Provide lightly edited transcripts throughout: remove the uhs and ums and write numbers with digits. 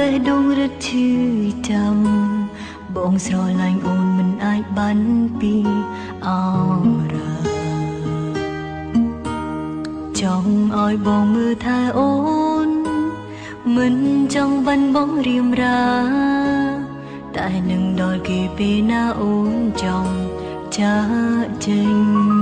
ះដងរត់ឈឺចាំបងស្រឡាញ់អូនមិនអាចបានពីអរ៉ាចង់ឲ្យបងមើលថែអូនមិនចង់បានបងរៀមរាតែនឹងដល់គេពេលណាអូនចង់ចាចេញ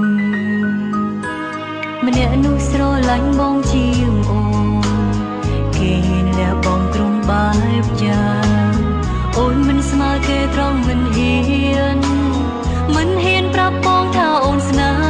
ម្នាក់នោះស្រឡាញ់បងជាងអូនគេហ៊ានលះបងទ្រង់បែបយ៉ាងអូនមិនស្មើគេត្រង់មិនហ៊ានប្រាប់បងថាអូនស្នេហ៍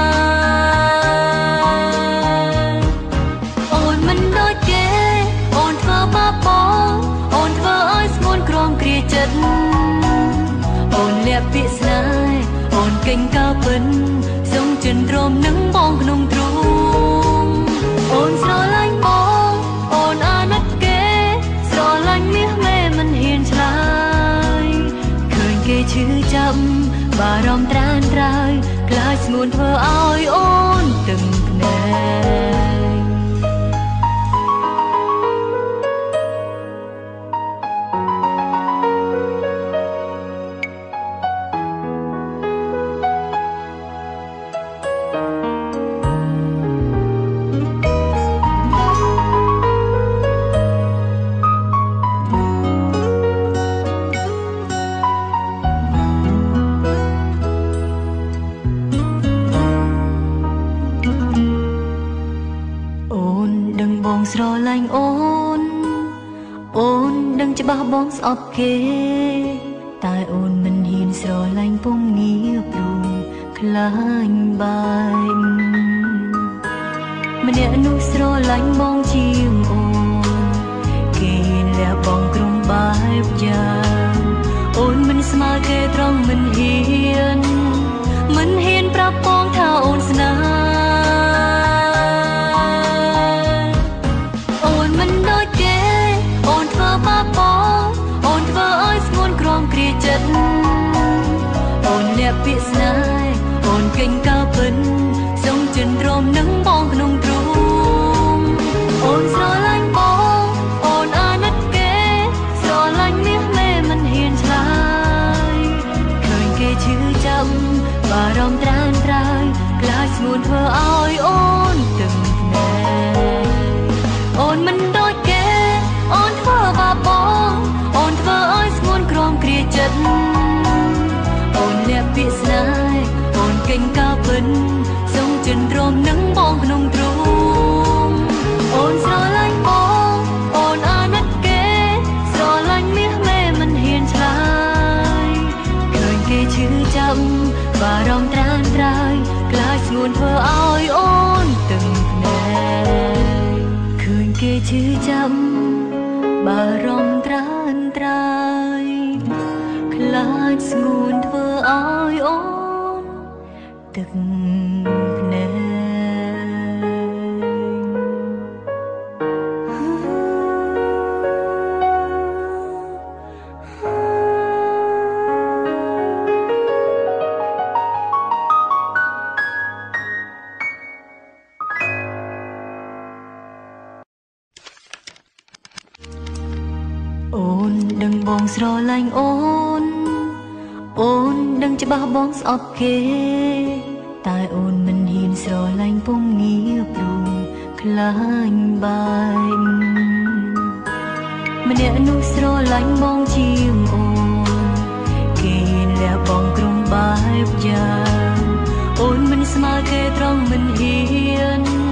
អូនមិនដូចគេអូនធ្វើបាបបងអូនធ្វើឲ្យស្ងួនក្រំគ្រាចិត្តអូនលាក់ពាក្យស្នេហ៍អូនកេងកើពិនសុំចិនទ្រាំនឹងបងក្នុងទ្រូងអូនស្រឡាញ់បងអូនអាណិតគេស្រឡាញ់មាសមេមិនហ៊ានឆ្លើយឃើញគេឈឺចាប់បារម្ភត្រានត្រើយខ្លាចស្ងួនធ្វើឲ្យអូនទឹកភ្នែកស្រឡាញ់អូនដឹងច្បាស់បងស្អប់គេតែអូនមិនហ៊ានស្រឡាញ់ពងងារព្រោះខ្លាញ់បែកម្នាក់នោះស្រឡាញ់បងជាងអូនគេហ៊ានលះបងទ្រង់បែបយ៉ាងអូនមិនស្មើគេត្រង់មិនហ៊ានប្រាប់បងថាអូនស្នេហ៍អូនធ្វើឲ្យស្ងួនក្រំគ្រាចិត្តអូនលាក់ពាក្យស្នេហ៍អូនកេងកើពិនសុំចិនទ្រាំនឹងបងក្នុងទ្រូងអូនស្រឡាញ់បងអូនអាណិតគេស្រឡាញ់មាសមេមិនហ៊ានឆ្លើយឃើញគេឈឺចាប់បារម្ភត្រានត្រើយខ្លាចស្ងួនធ្វើឲ្យអូនទឹកភ្នែកអូនមិនដូចគេអូនធ្វើបាបបងអូនធ្វើឲ្យស្ងួនក្រំគ្រាចិត្តអូនលាក់ពាក្យស្នេហ៍អូនកេងកើពិនសុំចិនទ្រាំនឹងបងក្នុងទ្រូងអូនស្រឡាញ់បងអូនអាណិតគេស្រឡាញ់មាសមេមិនហ៊ានឆ្លើយឃើញគេឈឺចាប់បារម្ភត្រានត្រើយខ្លាចស្ងួនធ្វើឲ្យអូនទឹកភ្នែកឃើញគេឈឺចាប់បារម្ភត្រានត្រើយខ្លាចស្ងួនធ្វើឲ្យអូនទឹកភ្នែកអូនដឹងបងស្រឡាញ់អូនដឹងច្បាស់បងស្អប់គេតែអូនមិនហ៊ានស្រឡាញ់ពងងារព្រោះខ្លាញ់បែកម្នាក់នោះស្រឡាញ់បងជាងអូនគេហ៊ានលះបងទ្រង់បែបយ៉ាងអូនមិនស្មើគេត្រង់មិនហ៊ាន